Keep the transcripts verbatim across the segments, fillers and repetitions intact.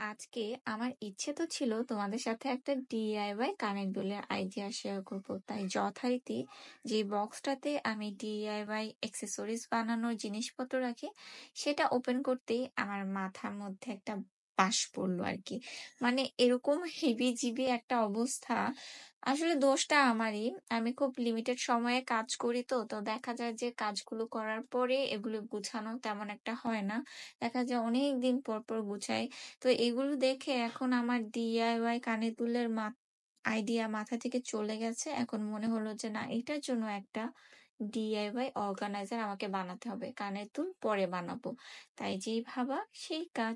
আজকে আমার ইচ্ছে তো ছিল তোমাদের সাথে একটা ডিআইওয়াই কানের দুলের আইডিয়া শেয়ার করব। তাই যথারীতি যে বক্সটাতে আমি ডিআইওয়াই অ্যাক্সেসরিজ বানানোর জিনিসপত্র রাখি সেটা ওপেন করতেই আমার মাথার মধ্যে একটা বাস পড়লো আর কি। মানে এরকম হেভি জিবি একটা অবস্থা। আসলে দোষটা আমারই। আমি খুব লিমিটেড সময়ে কাজ করি তো তো দেখা যায় যে কাজগুলো করার পরে এগুলো গুছানো তেমন একটা হয় না। দেখা যায় অনেক দিন পর পর গুছাই। তো এগুলো দেখে এখন আমার ডিআইওয়াই কানের দুলের মা আইডিয়া মাথা থেকে চলে গেছে। এখন মনে হলো যে না, এটার জন্য একটা ডিআইওয়াই অর্গানাইজার আমাকে বানাতে হবে। কানের দুল পরে বানাবো। তাই যেই ভাবা সেই কাজ।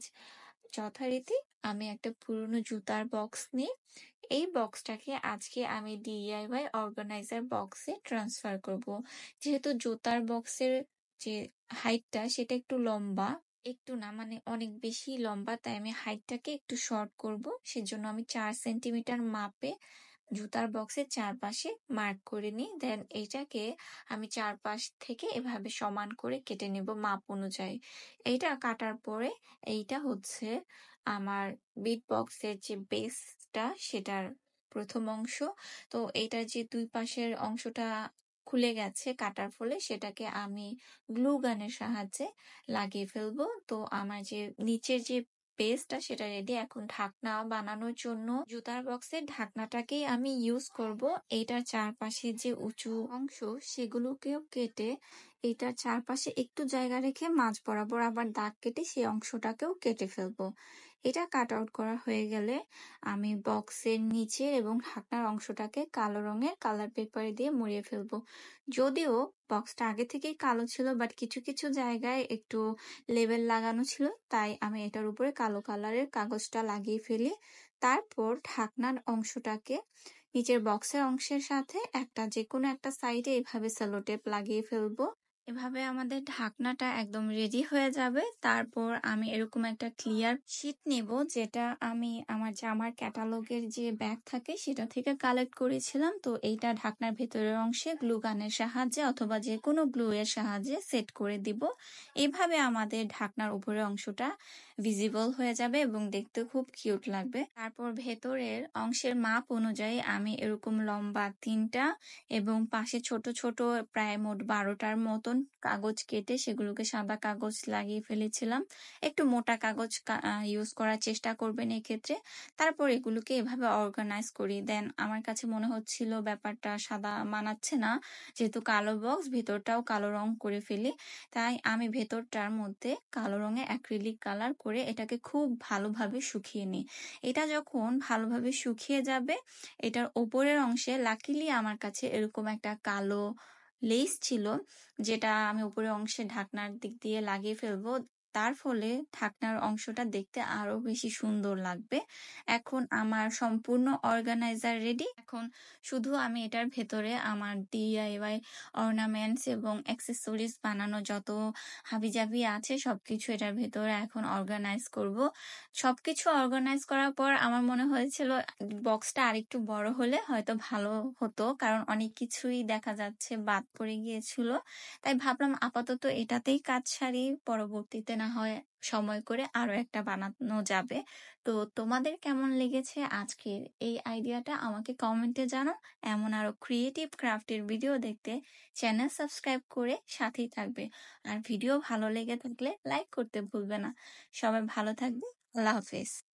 যথারীতি আমি একটা পুরনো জুতার বক্স নিই। এই বক্সটাকে আজকে আমি ডিআইওয়াই অর্গানাইজার বক্সে ট্রান্সফার করব। যেহেতু জুতার বক্সের যে হাইটটা সেটা একটু লম্বা, একটু না মানে অনেক বেশি লম্বা, তাই আমি হাইটটাকে একটু শর্ট করব। সেজন্য আমি চার সেন্টিমিটার মাপে জুতার বক্সের চারপাশে মার্ক করে নিই। দেন এইটাকে আমি চারপাশ থেকে এভাবে সমান করে কেটে নেব মাপ অনুযায়ী। এইটা কাটার পরে এইটা হচ্ছে আমার বিট বক্সের যে বেসটা সেটার প্রথম অংশ। তো এইটার যে দুই পাশের অংশটা খুলে গেছে কাটার ফলে সেটাকে আমি গ্লু গানের সাহায্যে লাগিয়ে ফেলবো। তো আমার যে নিচের যে বেসটা সেটা রেডি। এখন ঢাকনা বানানোর জন্য জুতার বক্সের ঢাকনাটাকেই আমি ইউজ করব। এইটার চারপাশে যে উঁচু অংশ সেগুলোকেও কেটে এইটার চারপাশে একটু জায়গা রেখে মাঝ বরাবর আবার দাগ কেটে সেই অংশটাকেও কেটে ফেলবো। এটা কাট আউট করা হয়ে গেলে আমি বক্সের নিচের এবং ঢাকনার অংশটাকে কালো রঙের কালার পেপার দিয়ে মুড়িয়ে ফেলবো। যদিও বক্সটা আগে থেকেই কালো ছিল, বাট কিছু কিছু জায়গায় একটু লেবেল লাগানো ছিল, তাই আমি এটার উপরে কালো কালারের কাগজটা লাগিয়ে ফেলি। তারপর ঢাকনার অংশটাকে নিচের বক্সের অংশের সাথে একটা যে কোনো একটা সাইডে এভাবে সেলো টেপ লাগিয়ে ফেলবো। এভাবে আমাদের ঢাকনাটা একদম রেডি হয়ে যাবে। তারপর আমি এরকম একটা ক্লিয়ার শিট নেব, যেটা আমি আমার জামার ক্যাটালগের যে ব্যাগ থাকে সেটা থেকে কালেক্ট করেছিলাম। তো এইটা ঢাকনার ভেতরের অংশে গ্লু গানের সাহায্যে অথবা যে কোনো গ্লু এর সাহায্যে সেট করে দিব। এইভাবে আমাদের ঢাকনার উপরের অংশটা ভিজিবল হয়ে যাবে এবং দেখতে খুব কিউট লাগবে। তারপর ভেতরের অংশের মাপ অনুযায়ী আমি এরকম লম্বা তিনটা এবং পাশে ছোট ছোট প্রায় মোট বারোটার মতন কাগজ কেটে সেগুলোকে সাদা কাগজ লাগিয়ে ফেলেছিলাম। একটু মোটা কাগজ ইউজ করার চেষ্টা করবেন এক্ষেত্রে। তারপর এগুলোকে এভাবে অর্গানাইজ করি। দেন আমার কাছে মনে হচ্ছিল ব্যাপারটা সাদা মানাচ্ছে না, যেহেতু কালো বক্স ভেতরটাও কালো রং করে ফেলি। তাই আমি ভেতরটার মধ্যে কালো রঙের অ্যাক্রিলিক কালার করে এটাকে খুব ভালোভাবে শুকিয়ে নিই। এটা যখন ভালোভাবে শুকিয়ে যাবে, এটার ওপরের অংশে লাকিলি আমার কাছে এরকম একটা কালো লেস ছিল, যেটা আমি উপরের অংশে ঢাকনার দিক দিয়ে লাগিয়ে ফেলবো। তার ফলে ঢাকনার অংশটা দেখতে আরো বেশি সুন্দর লাগবে। এখন আমার সম্পূর্ণ অর্গানাইজার রেডি। এখন শুধু আমি এটার ভেতরে আমার ডিআইওয়াই অর্নামেন্টস এবং অ্যাক্সেসরিজ বানানো যত হাবিজাবি আছে সবকিছু এটার ভেতরে এখন অর্গানাইজ করব। সবকিছু অর্গানাইজ করার পর আমার মনে হয়েছিল বক্সটা আরেকটু বড় হলে হয়তো ভালো হতো, কারণ অনেক কিছুই দেখা যাচ্ছে বাদ পড়ে গিয়েছিল। তাই ভাবলাম আপাতত এটাতেই কাজ সারি, পরবর্তীতে না হয় সময় করে আরো একটা বানানো যাবে। তো তোমাদের কেমন লেগেছে আজকের এই আইডিয়াটা আমাকে কমেন্টে জানাও। এমন আরো ক্রিয়েটিভ ক্রাফটের ভিডিও দেখতে চ্যানেল সাবস্ক্রাইব করে সাথেই থাকবে। আর ভিডিও ভালো লেগে থাকলে লাইক করতে ভুলবে না। সবাই ভালো থাকবে। আল্লাহ হাফেজ।